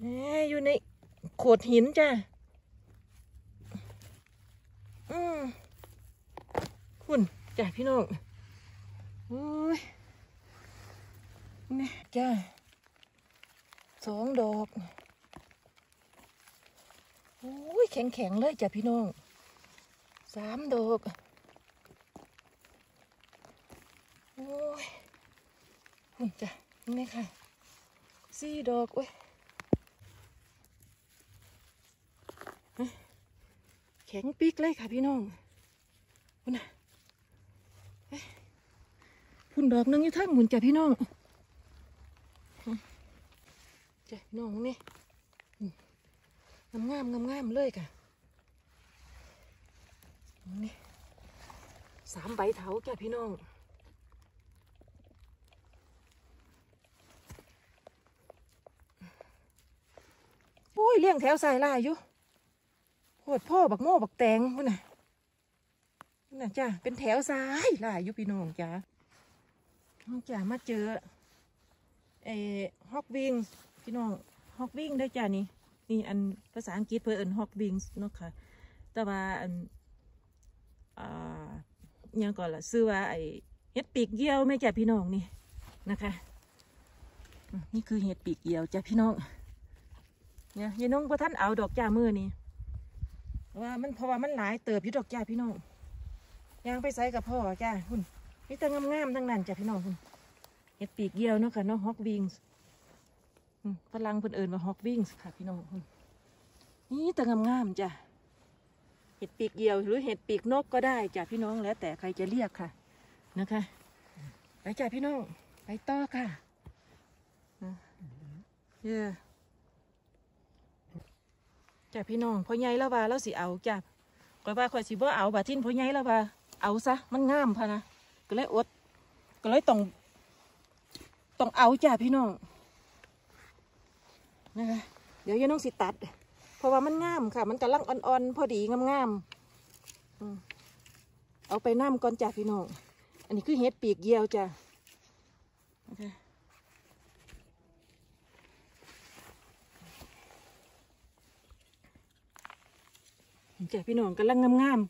อยู่ในโขดหินจ้ะคุณจ้ะพี่น้องโอ้ยนี่จ้ะ2 ดอกโอ้ยแข็งเลยจ้ะพี่น้อง3 ดอกโอ้ยคุณจ้ะนี่ค่ะ4 ดอกเว้ยแข็งปีกเลยค่ะพี่น้องคุณน่ะพุ่นดอกนึงอยู่ทั้งหมุนจ้ะพี่น้องจ้ะพี่น้องนี่งามเลยค่ะนี่3 ใบเถาจ้ะพี่น้องโอ้ยเลี้ยงแถวใส่ลายอยู่โคตรพ่อบักโม่บักแตงพุ่นน่ะจ้ะเป็นแถวซ้ายลายอยู่พี่น้องจ้ะจ้ะมาเจอฮอกวิงพี่น้องฮอกวิงได้จ้ะนี่อันภาษาอังกฤษเพื่อเอิ้นฮอกวิงเนาะค่ะแต่ว่าอันยังก่อนล่ะซื้อว่าเห็ดปีกเยี่ยวไม่จ้ะพี่น้องนี่นะคะนี่คือเห็ดปีกเยี่ยวจ้ะพี่น้องเนี่ยยายน้องพระท่านเอาดอกจ้ามือนี่ว่ามันเพราะว่ามันหลายเติบอยู่ดอกจ้าพี่น้องยางไปใส่กับพ่อจ้าคุณนี่แต่งามๆทั้งนั้นจ้ะพี่น้องคุณเห็ดปีกเยี่ยวเนาะค่ะเนาะฮอกวิงส์พลังเพิ่นเอิญว่าฮอกวิงส์ค่ะพี่น้องนี่แต่งามๆจ้ะเห็ดปีกเยี่ยวหรือเห็ดปีกนกก็ได้จ้ะพี่น้องแล้วแต่ใครจะเรียกค่ะนะคะไปจ้ะพี่น้องไปต่อค่ะจ้ะพี่น้องพ่อใหญ่แล้วว่าเราสิเอาจ้ะก็ว่าข่อยสิบ่เอาบาทิ้นพ่อใหญ่แล้วว่าเอาซะมันงามพะนะก็เลยอดก็เลยต้องเอาจ้ะพี่น้องนะคะเดี๋ยวยายน้องสิตัดเพราะว่ามันงามค่ะมันกำลังอ่อนๆพอดีงามเอาไปน้ำก่อนจ้ะพี่น้องอันนี้คือเห็ดปีกเยี่ยวจ้ะนะคะจ้ะพี่น้องกำลังงาม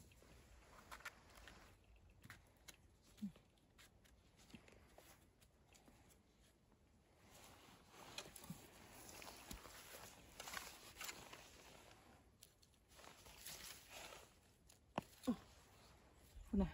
นะ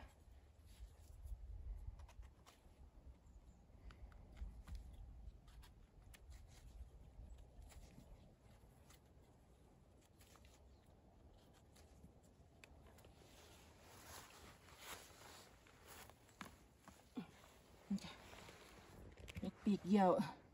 ปีกเหี่ยว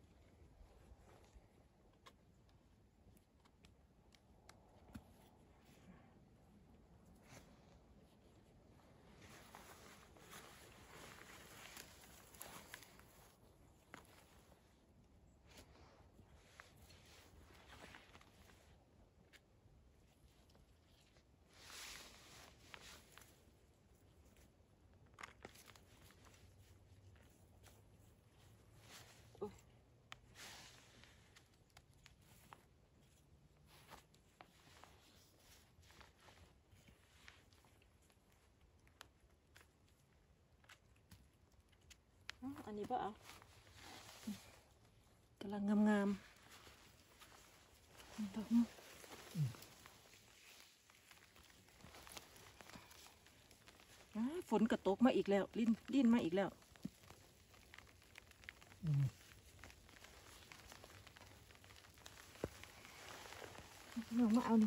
อันนี้ป่ะเอากำลังงามฝนกระตกมาอีกแล้วลิ้นมาอีกแล้วเรามาเอาหนึ่ง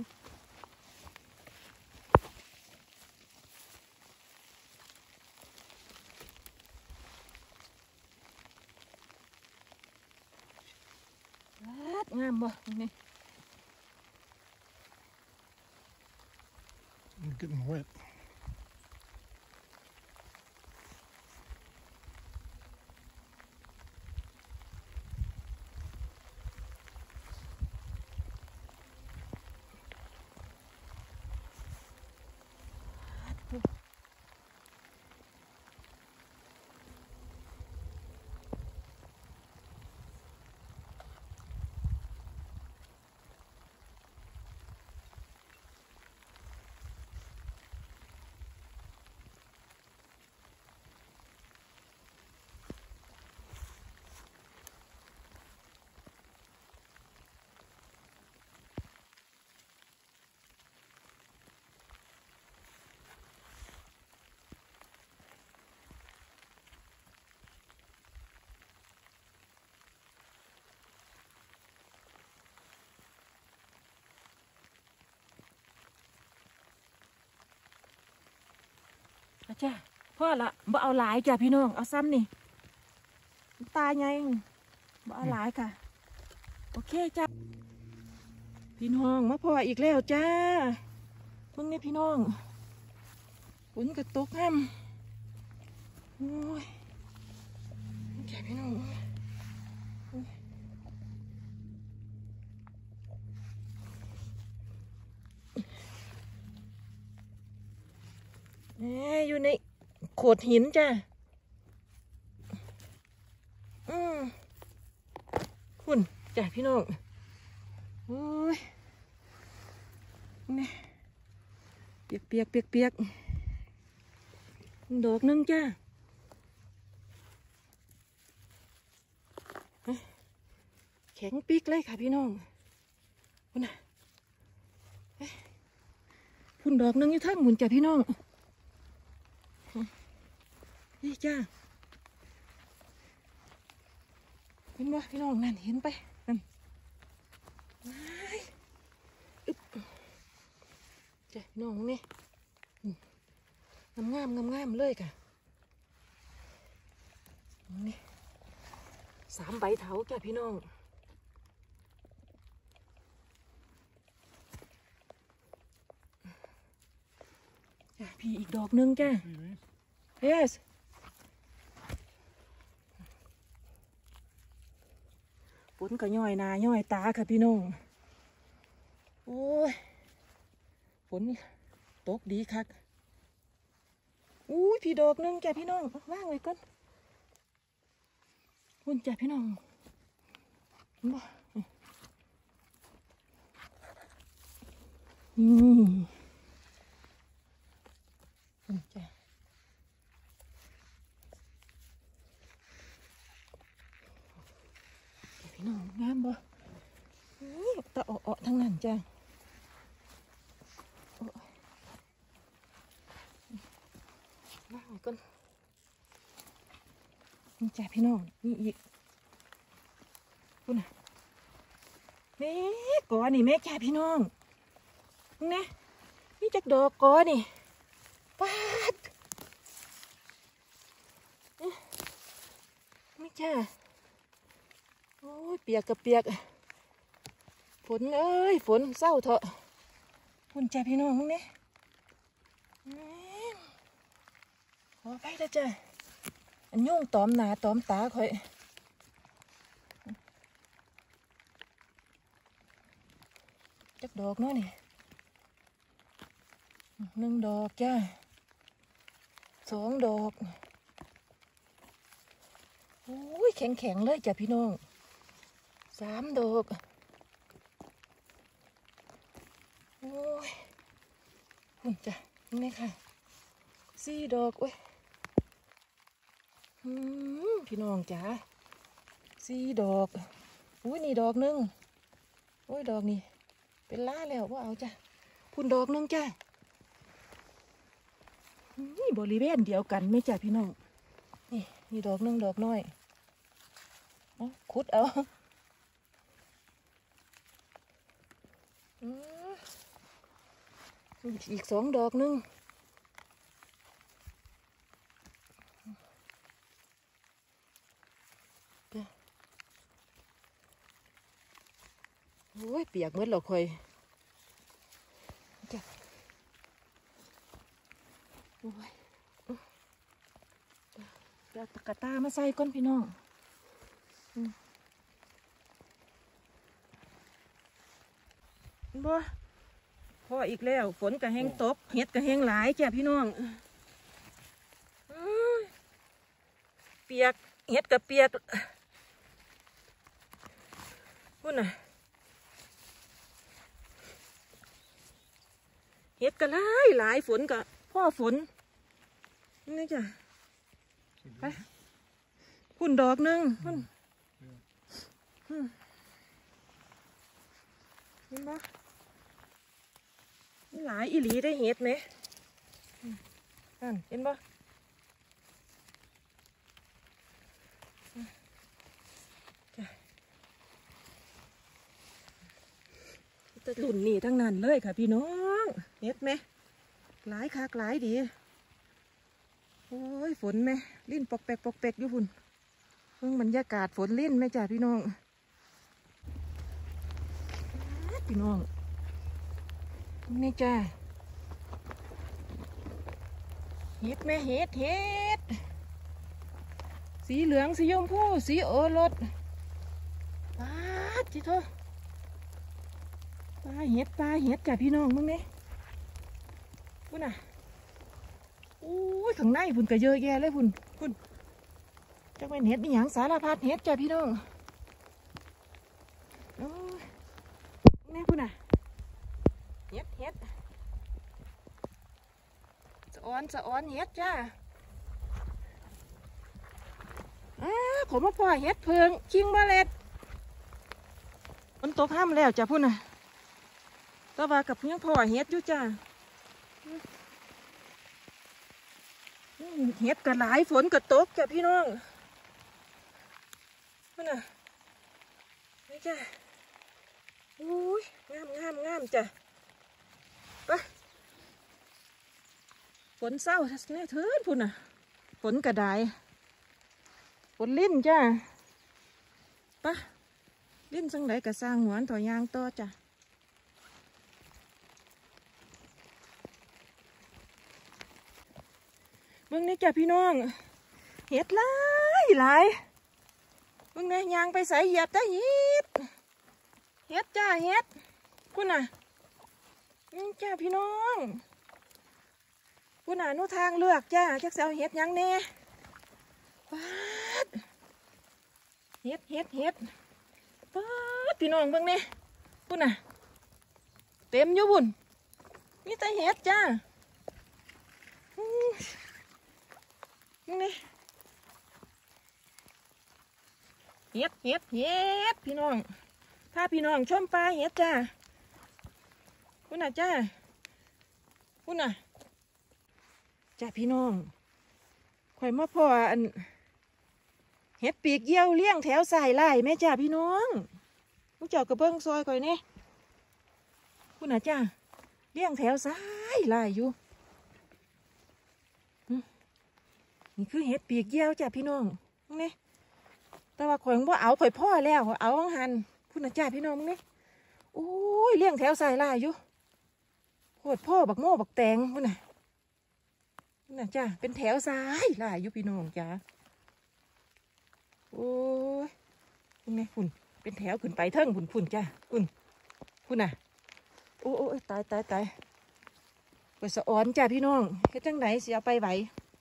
งามบ่นี่ You're getting wet. จ้าพ่อละบ่เอาหลายจ้ะพี่น้องเอาซ้ำนี่ตาไงบ่เอาหลายค่ะโอเคจ้ะพี่น้องมาพ่ออีกแล้วจ้าเพิ่งนี่พี่น้องฝนกระตกห้ำโอ้ยแกพี่น้องอยู่ในโขดหินจ้ะคุณจ้ะพี่น้องโอ้ยนี่เปียกดอกนึงจ้ะแข็งปีกเลยค่ะพี่น้องคุณน่ะพุ่นดอกนึงอยู่ทั้งหมุนจ้ะพี่น้องนี่จ้าเห็นบ่พี่น้องนั่นเห็นไปนั่นจ้ะพี่น้องนี่งามเลยค่ะนี่3 ใบเถาจ้ะพี่น้องจ้ะพี่อีกดอกนึงจ้ะyes ฝนก็ย่อยหน้าย่อยตาค่ะพี่น้องโอ้ยฝนตกดีคักอุ้ยพี่ดอกนึงจ้ะพี่น้องว่างไว้ก่อนคุณจ้ะพี่น้องบ่คุณจ้ะพี่น้องงามบ่ตะอ้อทั้งนั้นจ้ะว่างไว้ก่อนนี่จ้ะพี่น้องนี่อีกคุณน่ะนี่กอนี่แม่จ้ะพี่น้องนี่นี่จักดอกกอนี่ปาดนี่จ้ะโอ้ยเปียกกับเปียกฝนเอ้ยฝนเศร้าเถอะคุณจ้ะพี่น้องนี่ขอไปแล้วจ้ะอันยุ่งตอมหนาตอมตาค่อยจักดอกเนาะนี่1 ดอกจ้ะ2 ดอกโอ้ยแข็งเลยจ้ะพี่น้อง3 ดอกโอ้ยคุณจ้ะนี่ค่ะ4 ดอกโอ้ยพี่น้องจ๋า4 ดอกอุ้ยนี่ดอกนึงโอ้ยดอกนี่เป็นล้าแล้วว่าเอาจ้ะพุ่นดอกนึงจ้ะนี่บริเวณเดียวกันไม่จ้ะพี่น้องนี่ดอกนึงดอกน้อยขุดเอาอีก2 ดอกนึงโอ้ยเปียกหมดแล้วค่อยจ้ะโอ้ยเดี๋ยวตะกะตามาใส่ก้นพี่น้องบ่พออีกแล้วฝนก็แห้งตกเห็ดก็แห้งหลายจ้ะพี่น้องเปียกเห็ดก็เปียกพุ่นน่ะเห็ดก็หลายฝนก็พ่อฝนนี่จ้ะไปพุ่นดอกนึงพุ่นเห็นปะหลายอีหลีได้เห็ดไหมนั่นเห็นปะแต่หลุ่นนี่ทั้งนั้นเลยค่ะพี่น้องเห็ดไหมหลายคักหลายดีโอ้ยฝนไหมลิ้นปอกแปกปอกแปกอยู่พุ่นเพิ่งบรรยากาศฝนลิ้นไหมจ้าพี่น้องพี่น้องนี่จ้าเห็ดไหมเห็ดสีเหลืองสีชมพูสีโอรสปลาจิโตปลาเห็ดจ้าพี่น้องมึงเนี่ยพุ่นน่ะโอ้ยข้างในพุ่นก็เยอะแยะเลยพุ่นจักเป็นเห็ดนี่หยังสารพัดเห็ดจ้าพี่น้องโอ้ยนี่พุ่นน่ะเห็ดสะออนเห็ดจ้าผมมาปล่อยเห็ดเพิงคิงบาเลตมันตกห้ามแล้วจ้าพุ่นน่ะต่อมากับยังพ่อเห็ดอยู่จ้าเห็ดก็หลายฝนก็ตกจ้ะพี่น้องพุ่นน่ะนี่จ้าอุ้ยงามจ้ะไปฝนเศร้าเนี่ยเถิดพุ่นน่ะฝนกระไดฝนลิ้นจ้าปะลิ้นสังไหนกระสร้างหวนต่อยางต่อจ้ะเบิ่งนี่จ้ะพี่น้องเห็ดหลายเบิ่งนี่ยางไปใส่เหยียบได้เห็ดจ้าเห็ดพุ่นน่ะนี่จ้าพี่น้องพุ่นน่ะนู่ทางเลือกจ้าจักเสียวเห็ดยังแน่ป๊าดเห็ดป๊าดพี่น้องเบิ่งนี่พุ่นน่ะเต็มอยู่บุ่นนี่แต่เห็ดจ้านี่เห็ดพี่น้องถ้าพี่น้องชมปลาเห็ดจ้าพุ่นน่ะจ้าพุ่นน่ะจ้าพี่น้องข่อยมาพ่ออันเห็ดปีกเยี่ยวเลี้ยงแถวสายไล่แม่จ้าพี่น้องผู้เจ้ากระเบื้องซอยข่อยนี่พุ่นน่ะจ้าเลี้ยงแถวสายไล่อยู่นี่คือเห็ดปีกเยี่ยวจ้ะพี่น้องนี่แต่ว่าข่อยว่าเอาข่อยพ่อแล้วเอาหันพุ่นน่ะจ้าพี่น้องนี่โอ้ยเลี้ยงแถวใส่ลายอยู่โคตรพ่อบักโม่บักแตงพุ่นน่ะจ้าเป็นแถวซ้ายลายอยู่พี่น้องจ้าโอ้ยพุ่นนี่พุ่นเป็นแถวขึ้นไปเทิงพุ่นจ้าพุ่นน่ะโอ้ยตายไปสะออนจ้าพี่น้องแค่จังไหนเสียไปไหว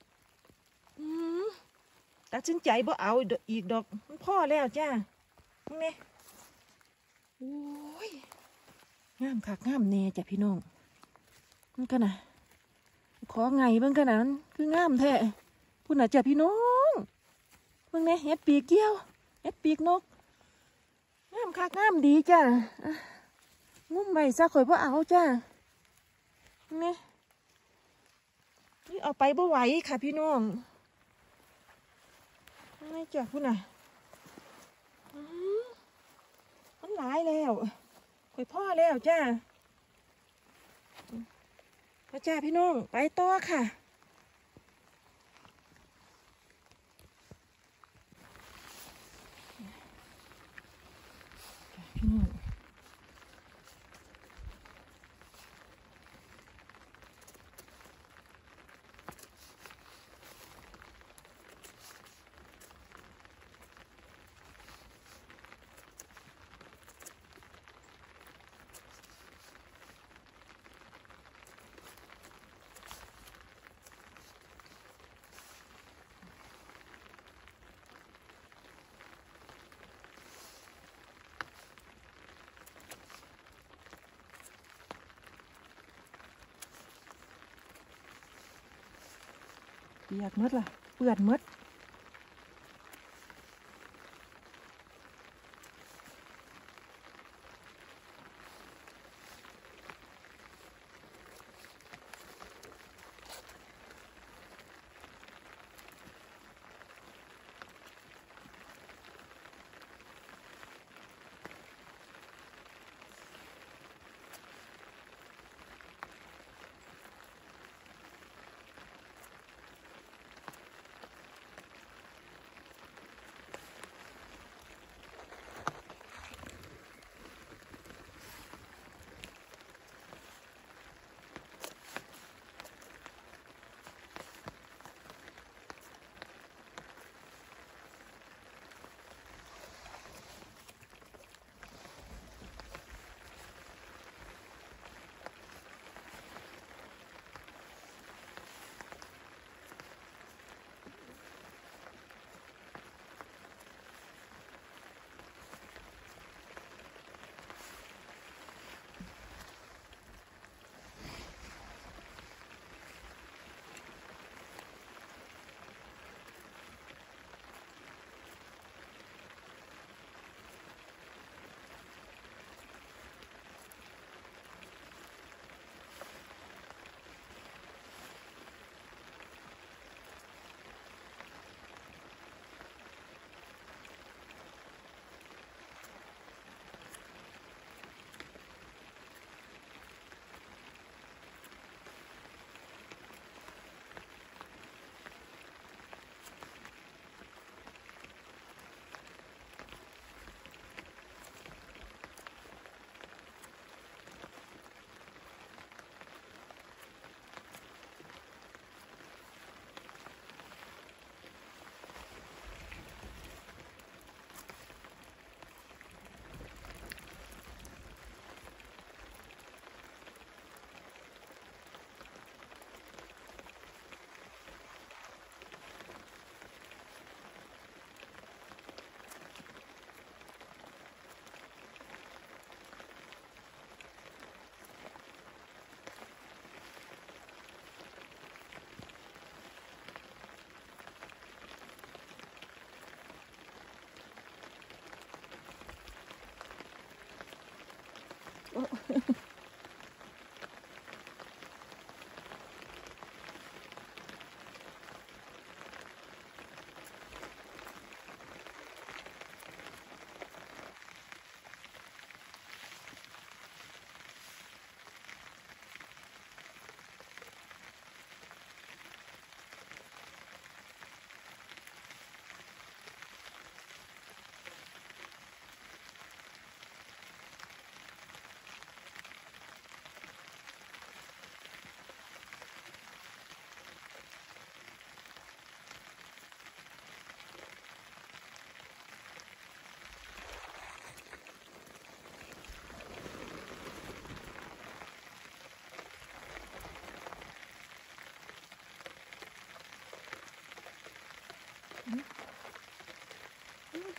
ตัดสินใจบ่เอาอีกดอกมันพ่อแล้วจ้านี่โอ้ยงามคักงามแน่จ้ะพี่น้องมันกันนะขอไงบ้างกันนั้นคืองามแท้พุ่นน่ะจ้ะพี่น้องเบิ่งแน่เห็ดปีกเกี้ยวเห็ดปีกนกงามคักงามดีจ้างุ้มใบซะข่อยบ่เอาจ้านี่เอาไปบ่ไหวค่ะพี่น้องนี่จ้ะพุ่นน่ะมันหลายแล้วข่อยพ่อแล้วจ้าจ้าพี่น้องไปต่อค่ะพี่น้องเปียกมดล่ะเปื้อนมด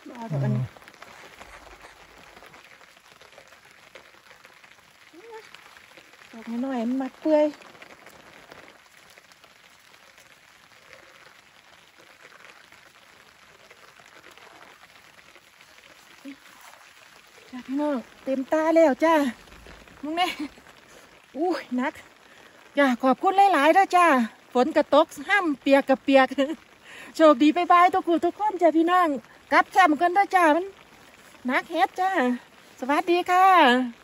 เอาดอกอันนี้ดอกน้อยๆมันมัดเปื่อยจ้าพี่น้องเต็มตาแล้วจ้ามึงเนี่ยอุ้ยนักจ้าขอบคุณหลายๆด้วยจ้าฝนกระตกห้ามเปียกกับเปียกโชคดีบายๆทุกคนจ้าพี่น้องกลับแคมป์กันด้วยจ้ามันนักเฮ็ดจ้าสวัสดีค่ะ